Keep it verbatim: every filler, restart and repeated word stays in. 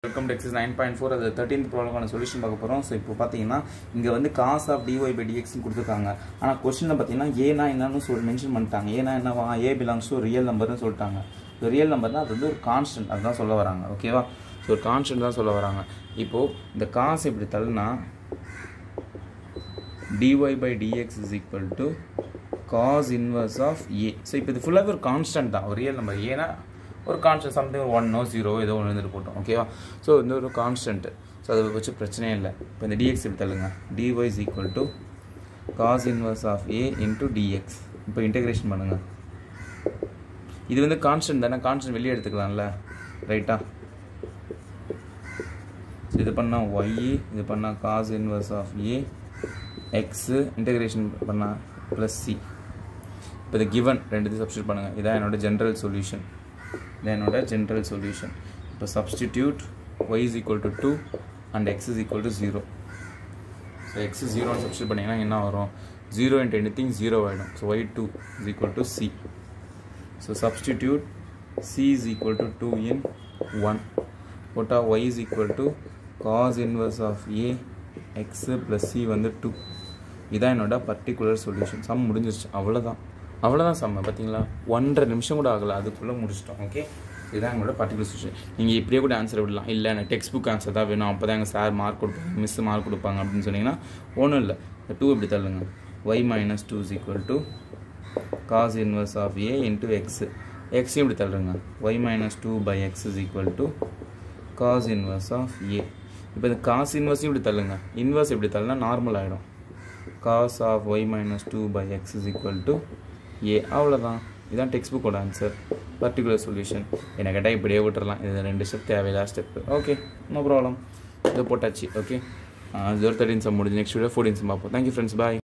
Welcome to exercise nine point four. அது thirteenth ப்ராப்ளமான solution பார்க்க போறோம். சோ இப்போ பாத்தீங்கன்னா இங்க வந்து cos of dy by dx னு கொடுத்திருக்காங்க. ஆனா क्वेश्चनல பாத்தீங்கன்னா a னா என்னன்னு சொல்லி மென்ஷன் பண்ணிட்டாங்க. a னா என்னவா a belongs to real number னு சொல்லிட்டாங்க. இந்த ரியல் நம்பர்னா அது வந்து ஒரு கான்ஸ்டன்ட் அதான் சொல்ல வராங்க. ஓகேவா? சோ ஒரு கான்ஸ்டன்ட் தான் சொல்ல வராங்க. இப்போ இந்த cos இப்படி தள்ளனா dy by dx is equal to cos inverse of a. So இப்போ இது ஃபுல்லா ஒரு கான்ஸ்டன்ட் தான். ஒரு ரியல் நம்பர் a னா ஒரு constant something one no zero ஏதோ ஒன்று இருந்துட்டு போட்டோம். ஓகேவா? ஸோ இந்த ஒரு கான்ஸ்டன்ட். ஸோ அதை வச்சு பிரச்சனையே இல்லை. இப்போ இந்த dx இப்படி தள்ளுங்க. dy is equal to cos inverse of a into dx. இப்போ இன்டெகிரேஷன் பண்ணுங்க. இது வந்து கான்ஸ்டன்ட் தானே, கான்ஸ்டன்ட் வெளியே எடுத்துக்கலாம்ல, ரைட்டா? ஸோ இது பண்ணால் y, இது பண்ணால் cos inverse of a, x, integration பண்ணால் ப்ளஸ் c. இப்போ இது கிவன் ரெண்டுத்தையும் சப்ஸ்டியூட் பண்ணுங்கள். இதான் என்னோட general solution. Then another general solution. So substitute y is equal to two and x is equal to zero. So x is zero and substitute பண்ணீங்கன்னா என்ன வரும்? zero into anything zero ஆயிடும். So y two is equal to c. So substitute c is equal to two in one. What are y is equal to cos inverse of a x plus c வந்து two. இதான் என்னோட particular solution. Some முடிஞ்சிருச்சு, அவ்வளோதான். அவ்வளோதான் சம்ம. பார்த்தீங்களா, ஒன்றரை நிமிஷம் கூட ஆகலை, அதுக்குள்ளே முடிச்சிட்டோம். ஓகே, இதுதான் எங்களோட பர்டிகுலர் சொல்யூஷன். நீங்கள் இப்படியே கூட ஆன்சர் விடலாம். இல்லை எனக்கு டெக்ஸ்ட் புக் ஆன்சர் தான் வேணும், அப்போ தான் எங்கள் சார் மார்க் கொடுப்பாங்க, மிஸ் மார்க் கொடுப்பாங்க அப்படின்னு சொன்னீங்கன்னா ஒன்றும் இல்லை. டூ இப்படி தள்ளுங்க. Y minus two is equal to cos inverse of a into x. எக்ஸையும் இப்படி தள்ளுங்க. Y minus two by x is equal to cos inverse of a. இப்போ இந்த காஸ் இன்வர்ஸையும் இப்படி தள்ளுங்க. இன்வர்ஸ் இப்படி தள்ளுனா நார்மல் ஆகிடும். Cos of y minus two by x is equal to a. அவ்வளோதான். இதுதான் டெக்ஸ்ட் புக்கோட ஆன்சர், பர்டிகுலர் சொல்யூஷன். என்ன கேட்டால் இப்படியே விட்டுறலாம். இது ரெண்டு ஸ்டெப் தேவையில்லாத ஸ்டெப்பு. Okay, no problem. இதை போட்டாச்சு. ஓகே, இது ஒரு தேர்ட்டின் சம் முடிஞ்சு. நெக்ஸ்ட் வீடியோ ஃபோர்டீன் சம் பார்ப்போம். தேங்க்யூ ஃப்ரெண்ட்ஸ், பாய்.